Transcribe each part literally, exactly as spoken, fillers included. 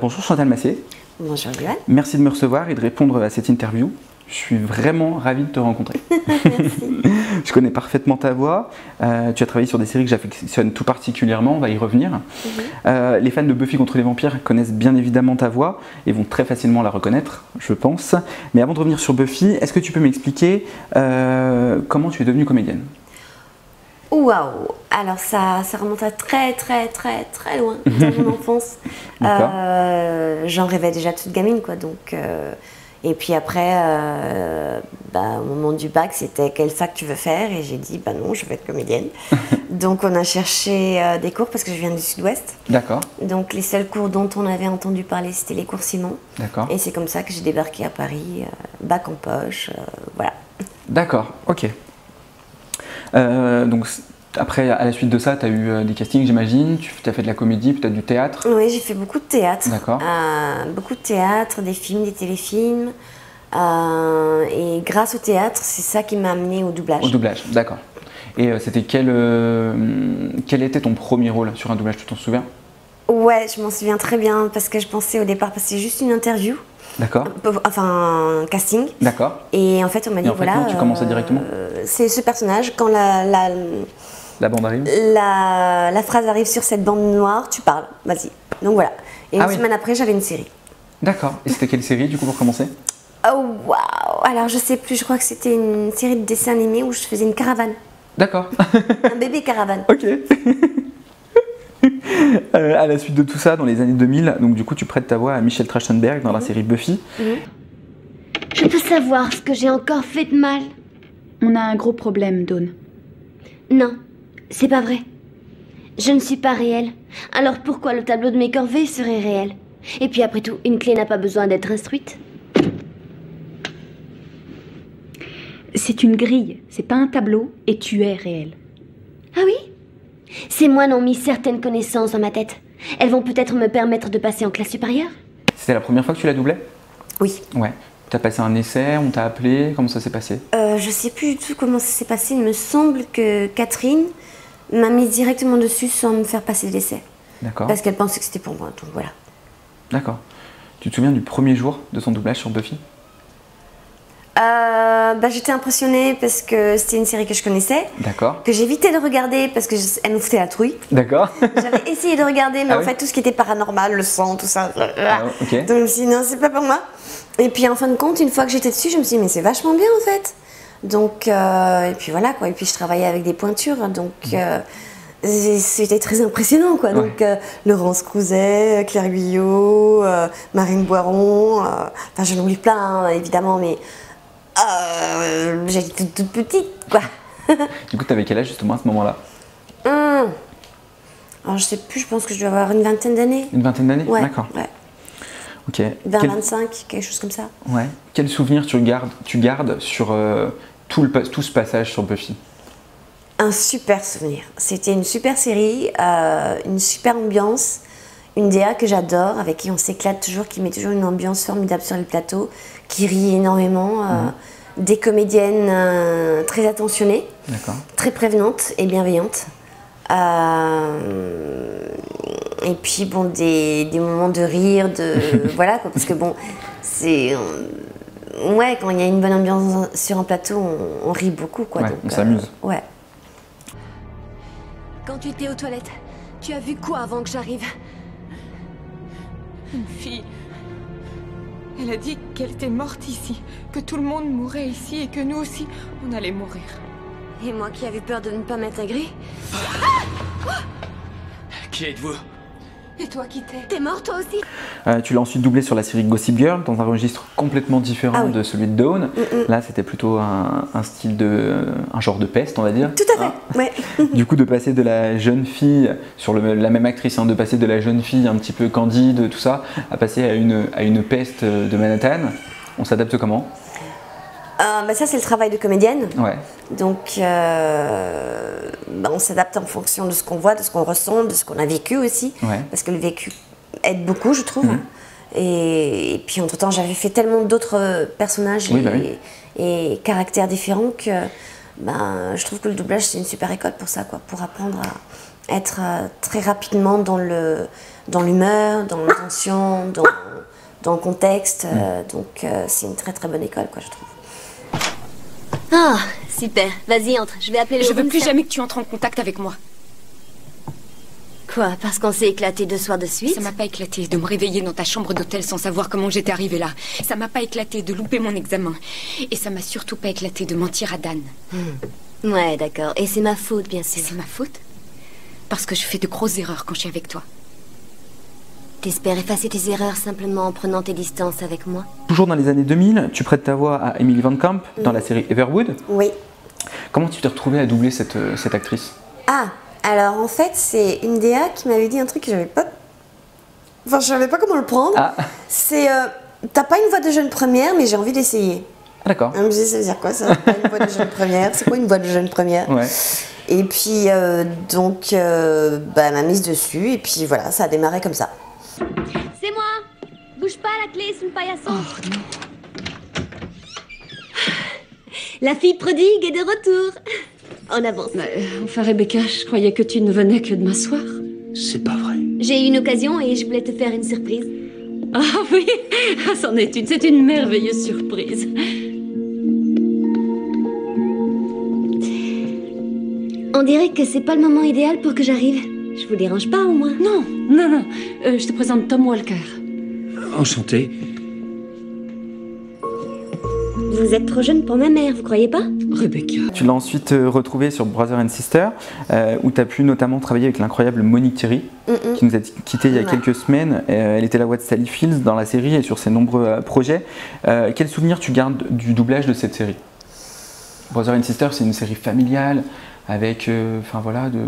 Bonjour Chantal Massé. Bonjour Johan. Merci de me recevoir et de répondre à cette interview. Je suis vraiment ravi de te rencontrer. Merci. Je connais parfaitement ta voix. Euh, tu as travaillé sur des séries que j'affectionne tout particulièrement, on va y revenir. Mm-hmm. euh, les fans de Buffy contre les vampires connaissent bien évidemment ta voix et vont très facilement la reconnaître, je pense. Mais avant de revenir sur Buffy, est-ce que tu peux m'expliquer euh, comment tu es devenue comédienne ? Waouh! Alors ça, ça remonte à très très très très loin dans mon enfance. Euh, J'en rêvais déjà toute gamine, quoi. Donc, euh, et puis après, euh, bah, au moment du bac, c'était quelle fac tu veux faire? Et j'ai dit, bah non, je veux être comédienne. Donc on a cherché euh, des cours parce que je viens du Sud-Ouest. D'accord. Donc les seuls cours dont on avait entendu parler, c'était les cours Simon. D'accord. Et c'est comme ça que j'ai débarqué à Paris, euh, bac en poche, euh, voilà. D'accord, ok. Euh, donc après, à la suite de ça, tu as eu euh, des castings, j'imagine. Tu as fait de la comédie, peut-être du théâtre. Oui, j'ai fait beaucoup de théâtre. D'accord. Euh, beaucoup de théâtre, des films, des téléfilms. Euh, et grâce au théâtre, c'est ça qui m'a amené au doublage. Au doublage, d'accord. Et euh, c'était quel, euh, quel était ton premier rôle sur un doublage, tu t'en souviens? Ouais, je m'en souviens très bien parce que je pensais au départ passer juste une interview. D'accord. Enfin, un casting. D'accord. Et en fait, on m'a dit, en fait, voilà... non, tu commençais directement euh, c'est ce personnage, quand la, la, la bande arrive la, la phrase arrive sur cette bande noire, tu parles, vas-y. Donc voilà. Et ah une oui. semaine après, j'avais une série. D'accord. Et c'était quelle série, du coup, pour commencer? Oh, waouh! Alors, je sais plus, je crois que c'était une série de dessins animés où je faisais une caravane. D'accord. Un bébé caravane. Ok. euh, à la suite de tout ça, dans les années deux mille, donc du coup, tu prêtes ta voix à Michelle Trachtenberg dans la série Buffy. Mmh. Je peux savoir ce que j'ai encore fait de mal? On a un gros problème, Dawn. Non, c'est pas vrai. Je ne suis pas réelle. Alors pourquoi le tableau de mes corvées serait réel? Et puis après tout, une clé n'a pas besoin d'être instruite. C'est une grille, c'est pas un tableau, et tu es réel. Ah oui? Ces moines ont mis certaines connaissances dans ma tête. Elles vont peut-être me permettre de passer en classe supérieure. C'était la première fois que tu la doublais? Oui. Ouais. Tu as passé un essai, on t'a appelé, comment ça s'est passé? euh, Je sais plus du tout comment ça s'est passé. Il me semble que Catherine m'a mise directement dessus sans me faire passer l'essai. D'accord. Parce qu'elle pensait que c'était pour moi, donc voilà. D'accord. Tu te souviens du premier jour de ton doublage sur Buffy? Euh, bah, j'étais impressionnée parce que c'était une série que je connaissais. D'accord. Que j'évitais de regarder parce qu'elle nous foutait la trouille. D'accord. J'avais essayé de regarder, mais ah en oui fait, tout ce qui était paranormal, le sang, tout ça. Ah, okay. Donc je me suis dit, non, c'est pas pour moi. Et puis en fin de compte, une fois que j'étais dessus, je me suis dit, mais c'est vachement bien en fait. Donc, euh, et puis voilà quoi. Et puis je travaillais avec des pointures, donc. Euh, c'était très impressionnant quoi. Ouais. Donc euh, Laurence Crouzet, Claire Guyot, euh, Marine Boiron, euh, enfin j'en oublie plein hein, évidemment, mais euh, j'étais toute, toute petite quoi. Du coup, t'avais quel âge justement à ce moment-là? hum. Alors je sais plus, je pense que je dois avoir une vingtaine d'années. Une vingtaine d'années? Ouais. D'accord. Ouais. Ok. vingt, Quel... vingt-cinq, quelque chose comme ça. Ouais. Quel souvenir tu gardes, tu gardes sur euh, tout, le, tout ce passage sur Buffy? Un super souvenir. C'était une super série, euh, une super ambiance, une D A que j'adore, avec qui on s'éclate toujours, qui met toujours une ambiance formidable sur le plateau, qui rit énormément, euh, mmh. des comédiennes euh, très attentionnées, très prévenantes et bienveillantes. Euh, et puis bon, des, des moments de rire, de voilà quoi, parce que bon, c'est ouais, quand il y a une bonne ambiance sur un plateau, on, on rit beaucoup quoi. Ouais, donc, on s'amuse. Euh, ouais. Quand tu étais aux toilettes, tu as vu quoi avant que j'arrive? Une fille. Elle a dit qu'elle était morte ici, que tout le monde mourrait ici et que nous aussi, on allait mourir. Et moi qui avais peur de ne pas m'intégrer? Qui êtes-vous? Et toi qui t'es? T'es mort toi aussi? euh, Tu l'as ensuite doublé sur la série Gossip Girl, dans un registre complètement différent ah oui. de celui de Dawn. Mm-mm. Là, c'était plutôt un, un style de... un genre de peste, on va dire. Tout à fait, hein ouais. Du coup, de passer de la jeune fille, sur le, la même actrice, hein, de passer de la jeune fille un petit peu candide, tout ça, à passer à une, à une peste de Manhattan, on s'adapte comment? Euh, bah ça c'est le travail de comédienne. Ouais. Donc euh, bah on s'adapte en fonction de ce qu'on voit, de ce qu'on ressent, de ce qu'on a vécu aussi. Ouais. Parce que le vécu aide beaucoup, je trouve. Mmh. Et, et puis entre-temps, j'avais fait tellement d'autres personnages oui, et, bah oui. et caractères différents que ben, je trouve que le doublage c'est une super école pour ça, quoi, pour apprendre à être euh, très rapidement dans le dans l'humeur, dans l'intention, dans, dans le contexte. Euh, donc euh, c'est une très très bonne école, quoi, je trouve. Ah, super. Vas-y, entre. Je vais appeler le Je veux room plus ser- jamais que tu entres en contact avec moi. Quoi, parce qu'on s'est éclaté deux soirs de suite? Ça m'a pas éclaté de me réveiller dans ta chambre d'hôtel sans savoir comment j'étais arrivée là. Ça m'a pas éclaté de louper mon examen. Et ça m'a surtout pas éclaté de mentir à Dan. Hmm. Ouais, d'accord. Et c'est ma faute, bien sûr. C'est ma faute? Parce que je fais de grosses erreurs quand je suis avec toi. T'espères effacer tes erreurs simplement en prenant tes distances avec moi? Toujours dans les années deux mille, tu prêtes ta voix à Emily Van Camp dans la série Everwood. Oui. Comment tu t'es retrouvée à doubler cette, euh, cette actrice? Ah, alors en fait, c'est une D A qui m'avait dit un truc que j'avais pas. Enfin, je savais pas comment le prendre. Ah, C'est. euh, T'as pas une voix de jeune première, mais j'ai envie d'essayer. ah, d'accord. Elle me disait, ça veut dire quoi ça? Pas une voix de jeune première? C'est quoi une voix de jeune première? Ouais. Et puis, euh, donc, euh, bah, elle m'a mise dessus, et puis voilà, ça a démarré comme ça. C'est moi! Bouge pas, la clé, c'est une paillasson. Oh non. La fille prodigue est de retour. En avance. Mais, enfin, Rebecca, je croyais que tu ne venais que de m'asseoir. C'est pas vrai. J'ai eu une occasion et je voulais te faire une surprise. Ah oui, ah, c'en est une, c'est une merveilleuse surprise. On dirait que c'est pas le moment idéal pour que j'arrive. Je vous dérange pas au moins? Non, non, non, euh, je te présente Tom Walker. Enchanté. Vous êtes trop jeune pour ma mère, vous croyez pas? Rebecca. Tu l'as ensuite euh, retrouvée sur Brother and Sister, euh, où tu as pu notamment travailler avec l'incroyable Monique Thierry, Mm-mm. qui nous a quitté il y a Ouais. quelques semaines. Euh, elle était la voix de Sally Fields dans la série et sur ses nombreux euh, projets. Euh, quel souvenir tu gardes du doublage de cette série? Brother and Sister, c'est une série familiale avec, euh, enfin voilà, de.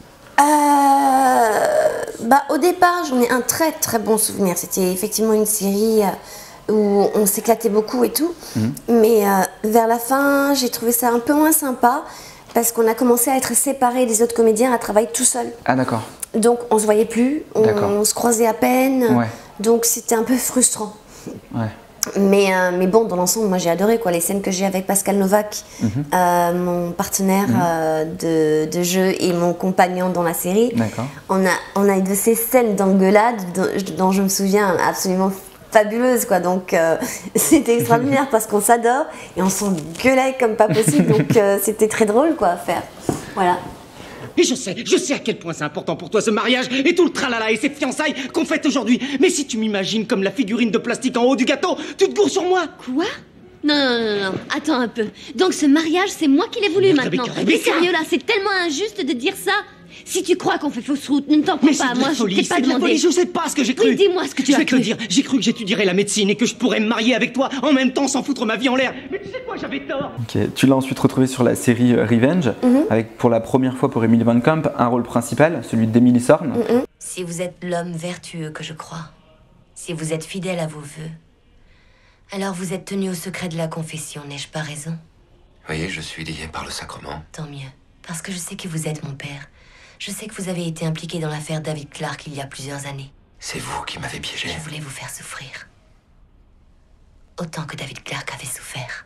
Euh, bah, au départ, j'en ai un très très bon souvenir. C'était effectivement une série euh, où on s'éclatait beaucoup et tout. Mhm. Mais euh, vers la fin, j'ai trouvé ça un peu moins sympa parce qu'on a commencé à être séparés des autres comédiens, à travailler tout seul. Ah d'accord. Donc on se voyait plus, on, D'accord. on se croisait à peine. Ouais. Donc c'était un peu frustrant. Ouais. Mais, euh, mais bon, dans l'ensemble, moi j'ai adoré quoi. Les scènes que j'ai avec Pascal Novak, Mhm. euh, mon partenaire Mhm. euh, de, de jeu et mon compagnon dans la série. D'accord. On a, on a une de ces scènes d'engueulade dont, dont je me souviens absolument fabuleuse, quoi. Donc euh, c'était extraordinaire parce qu'on s'adore et on s'engueulait comme pas possible. Donc euh, c'était très drôle, quoi, à faire. Voilà. Et je sais, je sais à quel point c'est important pour toi ce mariage et tout le tralala et ces fiançailles qu'on fête aujourd'hui. Mais si tu m'imagines comme la figurine de plastique en haut du gâteau, tu te gourres sur moi. Quoi? Non, non, non, non, attends un peu. Donc ce mariage, c'est moi qui l'ai voulu Mais maintenant. Rebecca, Mais Rebecca sérieux là, c'est tellement injuste de dire ça. Si tu crois qu'on fait fausse route, ne t'en prends Mais pas. c'est de Moi, la je folie, t'ai pas c'est de la demandé. folie, je sais pas ce que j'ai cru. Oui, dis-moi ce que tu Je as vais te le cru. dire, j'ai cru que j'étudierais la médecine et que je pourrais me marier avec toi en même temps sans foutre ma vie en l'air. Mais tu sais quoi, j'avais tort. Ok. Tu l'as ensuite retrouvée sur la série euh, Revenge, Mhm. avec pour la première fois pour Emily Van Camp un rôle principal, celui d'Emily Thorne. Mhm. Si vous êtes l'homme vertueux que je crois, si vous êtes fidèle à vos vœux, alors vous êtes tenu au secret de la confession, n'ai-je pas raison? Oui, je suis lié par le sacrement. Tant mieux, parce que je sais que vous êtes mon père. Je sais que vous avez été impliqué dans l'affaire David Clark il y a plusieurs années. C'est vous qui m'avez piégé. Je voulais vous faire souffrir. Autant que David Clark avait souffert.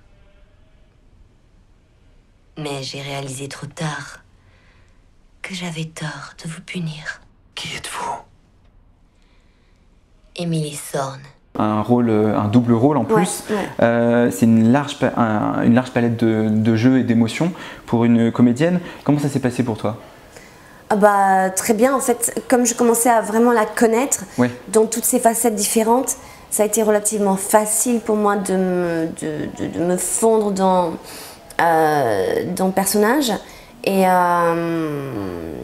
Mais j'ai réalisé trop tard que j'avais tort de vous punir. Qui êtes-vous? Emily Thorne. Un rôle, euh, un double rôle en plus. Ouais, ouais. Euh, c'est une large, pa- un- une large palette de, de jeux et d'émotions pour une comédienne. Comment ça s'est passé pour toi? Ah bah, très bien, en fait, comme je commençais à vraiment la connaître, Ouais. dans toutes ses facettes différentes, ça a été relativement facile pour moi de me, de, de- de me fondre dans, euh, dans le personnage. Et, euh,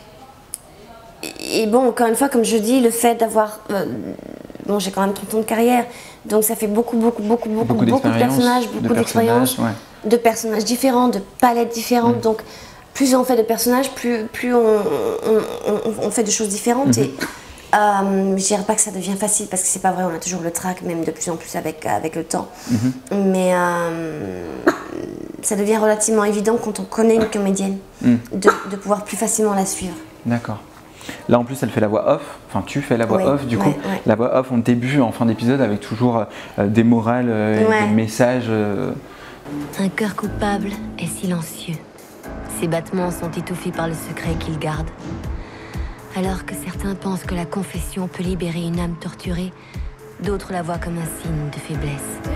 et bon, encore une fois, comme je dis, le fait d'avoir... euh, bon, j'ai quand même trente ans de carrière, donc ça fait beaucoup, beaucoup, beaucoup, beaucoup, Beaucoup beaucoup de d'expérience, personnages, de beaucoup d'expérience, personnages, ouais. de personnages différents, de palettes différentes. Mm. Donc, plus on fait de personnages, plus, plus on, on, on- on fait de choses différentes. Mhm. Et euh, je dirais pas que ça devient facile parce que c'est pas vrai, on a toujours le trac, même de plus en plus avec, avec le temps. Mhm. Mais euh, ça devient relativement évident quand on connaît une comédienne Mm. de, de pouvoir plus facilement la suivre. D'accord. Là en plus elle fait la voix off, enfin tu fais la voix Oui, off du coup, ouais, ouais. la voix off en début, en fin d'épisode avec toujours euh, des morales, euh, et Ouais. des messages. euh, Un cœur coupable est silencieux. Ses battements sont étouffés par le secret qu'il garde. Alors que certains pensent que la confession peut libérer une âme torturée, d'autres la voient comme un signe de faiblesse.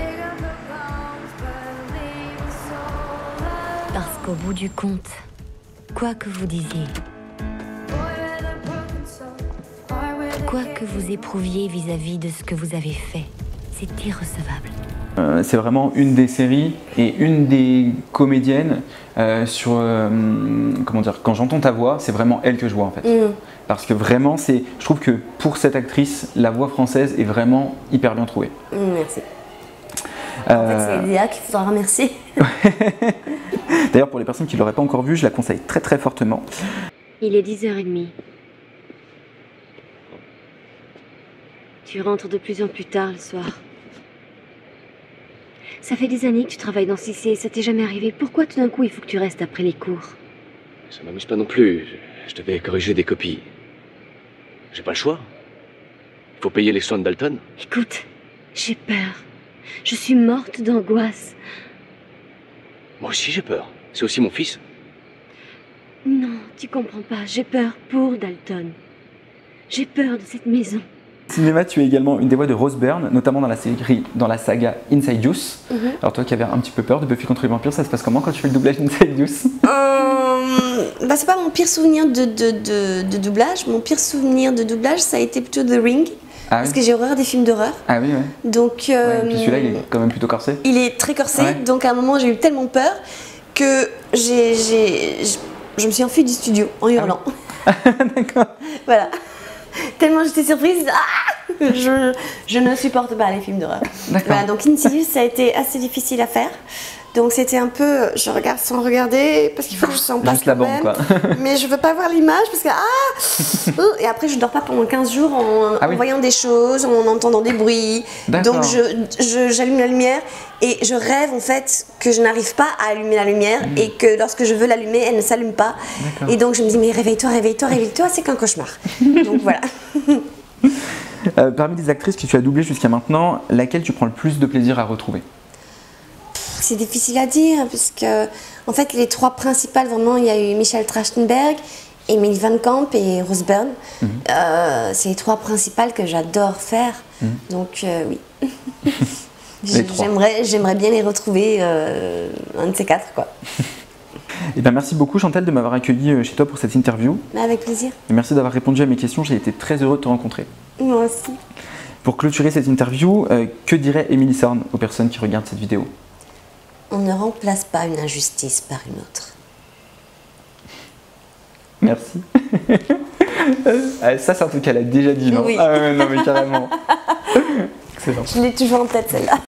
Parce qu'au bout du compte, quoi que vous disiez, quoi que vous éprouviez vis-à-vis de ce que vous avez fait, c'est irrecevable. Euh, c'est vraiment une des séries et une des comédiennes euh, sur euh, comment dire, quand j'entends ta voix, c'est vraiment elle que je vois en fait. Mm. Parce que vraiment, c'est, je trouve que pour cette actrice, la voix française est vraiment hyper bien trouvée. Mm, merci. Euh... En fait, c'est Léa qu'il faudra remercier. D'ailleurs, pour les personnes qui ne l'auraient pas encore vue, je la conseille très très fortement. Il est dix heures trente. Tu rentres de plus en plus tard le soir. Ça fait des années que tu travailles dans C C, ça t'est jamais arrivé. Pourquoi tout d'un coup il faut que tu restes après les cours? Ça m'amuse pas non plus. Je, je devais corriger des copies. J'ai pas le choix. Il faut payer les soins de Dalton. Écoute, j'ai peur. Je suis morte d'angoisse. Moi aussi j'ai peur. C'est aussi mon fils. Non, tu comprends pas. J'ai peur pour Dalton. J'ai peur de cette maison. Cinéma, tu es également une des voix de Rose Byrne, notamment dans la série, dans la saga Inside Use. Mm-hmm. Alors toi qui avais un petit peu peur de Buffy contre les vampires, ça se passe comment quand tu fais le doublage d'Inside Use? euh, bah C'est pas mon pire souvenir de, de, de, de doublage. Mon pire souvenir de doublage, ça a été plutôt The Ring. Ah, parce oui. que j'ai horreur des films d'horreur. Ah oui, ouais. Donc, euh, ouais, puis celui-là, il est quand même plutôt corsé. Il est très corsé, ouais. Donc à un moment, j'ai eu tellement peur que j'ai, j'ai, je me suis enfuie du studio en hurlant. Ah oui. D'accord. Voilà. Tellement j'étais surprise, ah je, je ne supporte pas les films d'horreur. Voilà, donc Insidious, ça a été assez difficile à faire. Donc c'était un peu, je regarde sans regarder, parce qu'il faut que je s'en passe juste la bande, quoi. Mais je veux pas voir l'image, parce que ah et après je dors pas pendant quinze jours en, ah, en oui. voyant des choses, en entendant des bruits. Donc je, je, j'allume la lumière et je rêve en fait que je n'arrive pas à allumer la lumière mmh. et que lorsque je veux l'allumer, elle ne s'allume pas. Et donc je me dis mais réveille-toi, réveille-toi, réveille-toi, c'est qu'un cauchemar. Donc voilà. euh, parmi les actrices que tu as doublées jusqu'à maintenant, laquelle tu prends le plus de plaisir à retrouver? C'est difficile à dire, puisque en fait les trois principales, vraiment, il y a eu Michelle Trachtenberg, Emily Van Camp et Rose Byrne. Mm-hmm. euh, c'est les trois principales que j'adore faire, mm-hmm. donc euh, oui. j'aimerais, j'aimerais bien les retrouver, euh, un de ces quatre, quoi. Eh ben, merci beaucoup Chantal de m'avoir accueilli chez toi pour cette interview. Avec plaisir. Et merci d'avoir répondu à mes questions, j'ai été très heureux de te rencontrer. Moi aussi. Pour clôturer cette interview, euh, que dirait Émilie Sorn aux personnes qui regardent cette vidéo? On ne remplace pas une injustice par une autre. Merci. Ça, c'est un truc qu'elle a déjà dit, non? Oui. Ah ouais, non, mais carrément. Excellent. Je l'ai toujours en tête, celle-là.